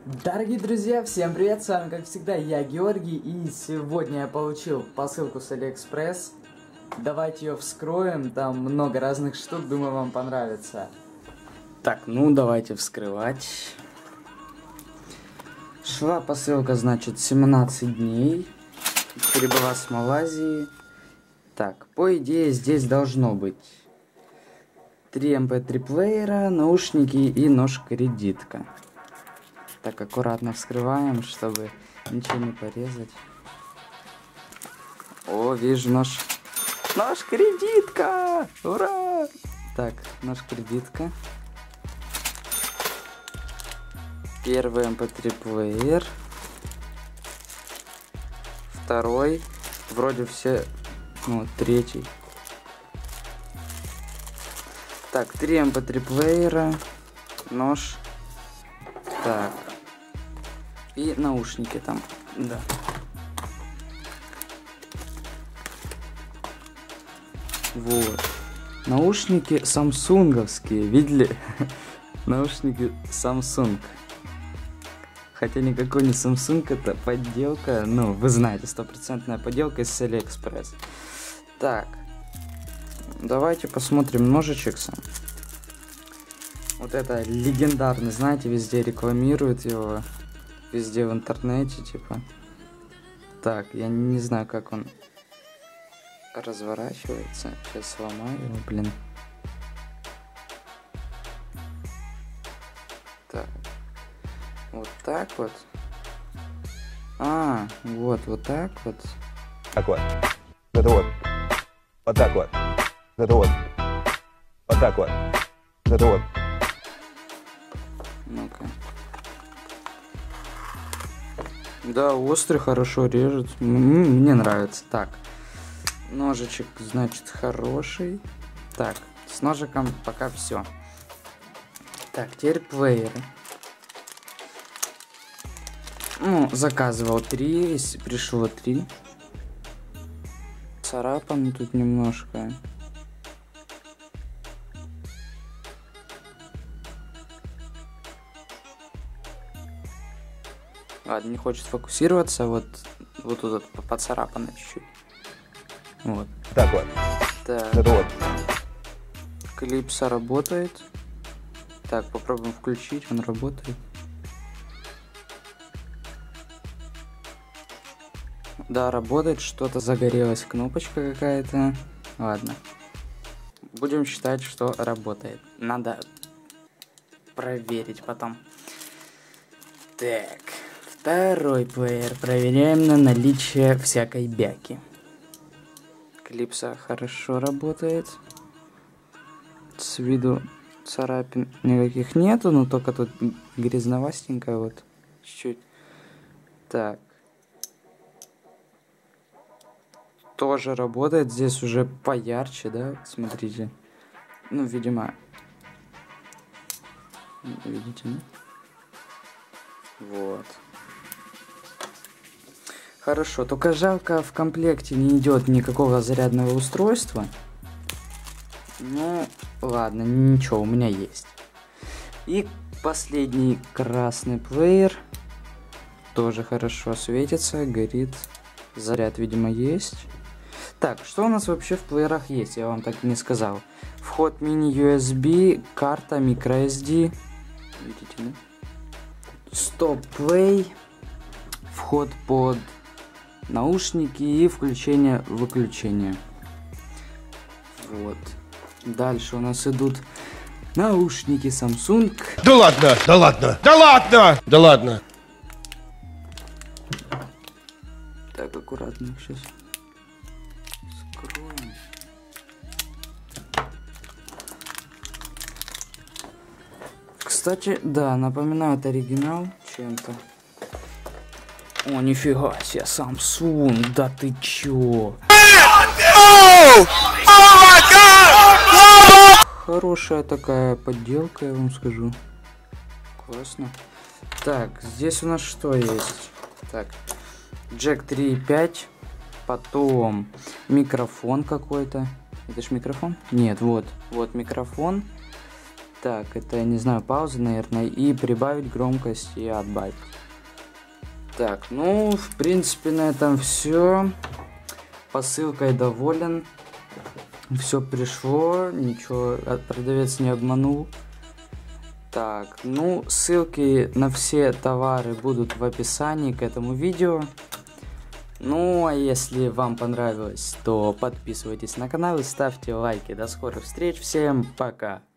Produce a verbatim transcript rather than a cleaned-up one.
Дорогие друзья, всем привет, с вами как всегда я, Георгий, и сегодня я получил посылку с Алиэкспресс. Давайте ее вскроем, там много разных штук, думаю, вам понравится. Так, ну давайте вскрывать. Шла посылка, значит, семнадцать дней, прибыла с Малайзии. Так, по идее здесь должно быть три эм пэ три плеера, наушники и нож-кредитка. Так, аккуратно вскрываем, чтобы ничего не порезать. О, вижу нож. Нож-кредитка! Ура! Так, нож-кредитка. Первый эм пэ три плеер. Второй. Вроде все... Ну, третий. Так, три эм пэ три плеера. Нож. Так. И наушники там, да. Вот. Наушники самсунговские, видели? Наушники Samsung. Хотя никакой не Samsung, это подделка, ну, вы знаете, стопроцентная подделка из Алиэкспресс. Так. Давайте посмотрим ножичек сам. Вот это легендарный, знаете, везде рекламируют его. Везде в интернете, типа. Так, я не знаю, как он разворачивается. Сейчас сломаю его, блин. Так. Вот так вот. А, вот, вот так вот. Так вот. Это вот. Вот так вот. Это вот. Вот так вот. Это вот. Ну-ка. Да, острый, хорошо режет. М-м, мне нравится. Так. Ножичек, значит, хороший. Так, с ножиком пока все. Так, теперь плееры. Ну, заказывал три, пришло три. Царапан тут немножко. Ладно, не хочет фокусироваться, вот, вот тут вот поцарапано чуть-чуть. Вот. Так вот. Так. Это вот. Клипса работает. Так, попробуем включить, он работает. Да, работает, что-то загорелась, кнопочка какая-то. Ладно. Будем считать, что работает. Надо проверить потом. Так. Второй плеер. Проверяем на наличие всякой бяки. Клипса хорошо работает. С виду царапин никаких нету, но только тут грязновастенько вот. Чуть-чуть. Так. Тоже работает. Здесь уже поярче, да? Смотрите. Ну, видимо. Видите, да? Вот. Хорошо, только жалко, в комплекте не идет никакого зарядного устройства. Ну, ладно, ничего, у меня есть. И последний красный плеер. Тоже хорошо светится, горит. Заряд, видимо, есть. Так, что у нас вообще в плеерах есть, я вам так и не сказал. Вход мини-ю эс би, карта microSD. Видите, да? Стоп-плей. Вход под наушники и включение-выключение. Вот. Дальше у нас идут наушники Samsung. Да ладно, да ладно, да ладно, да ладно. Так, аккуратно их сейчас скроем. Кстати, да, напоминает оригинал чем-то. О, нифига себе, Samsung, да ты чё? Хорошая такая подделка, я вам скажу. Классно. Так, здесь у нас что есть? Так, джек три и пять, потом микрофон какой-то. Это ж микрофон? Нет, вот, вот микрофон. Так, это, я не знаю, пауза, наверное, и прибавить громкость и отбавить. Так, ну, в принципе, на этом все. Посылкой доволен. Все пришло, ничего, продавец не обманул. Так, ну, ссылки на все товары будут в описании к этому видео. Ну, а если вам понравилось, то подписывайтесь на канал и ставьте лайки. До скорых встреч, всем пока!